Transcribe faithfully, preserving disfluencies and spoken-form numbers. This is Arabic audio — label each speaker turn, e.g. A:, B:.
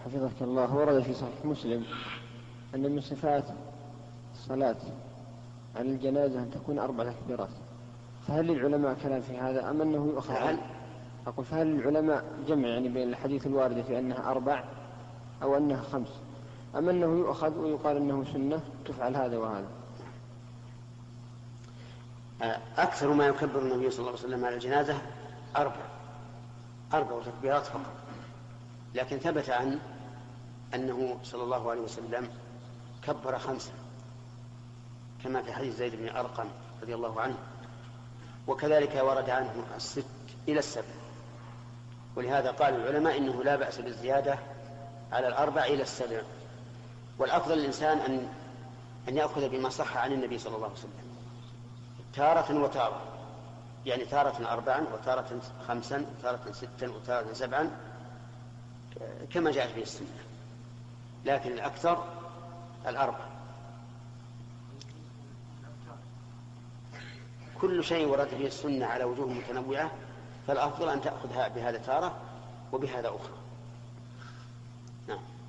A: حفظك الله. ورد في صحيح مسلم أن من صفات الصلاة على الجنازة أن تكون أربع تكبيرات، فهل للعلماء كلام في هذا أم أنه يؤخذ؟ هل أقول فهل للعلماء جمع يعني بين الحديث الواردة في أنها أربع أو أنها خمس، أم أنه يؤخذ ويقال أنه سنة تفعل هذا وهذا؟
B: أكثر ما يكبر النبي صلى الله عليه وسلم على الجنازة أربع أربع تكبيرات فقط، لكن ثبت عنه أنه صلى الله عليه وسلم كبر خمسة كما في حديث زيد بن أرقم رضي الله عنه، وكذلك ورد عنه الست إلى السبع، ولهذا قال العلماء إنه لا بأس بالزيادة على الأربع إلى السبع. والأفضل الإنسان أن أن يأخذ بما صح عن النبي صلى الله عليه وسلم تارة وتارة، يعني تارة أربعا وتارة خمسا وتارة ستا وتارة سبعا كما جاءت به السنة، لكن الأكثر الأربع. كل شيء ورد به السنة على وجوه متنوعة فالأفضل أن تأخذها بهذا تارة وبهذا أخرى. نعم.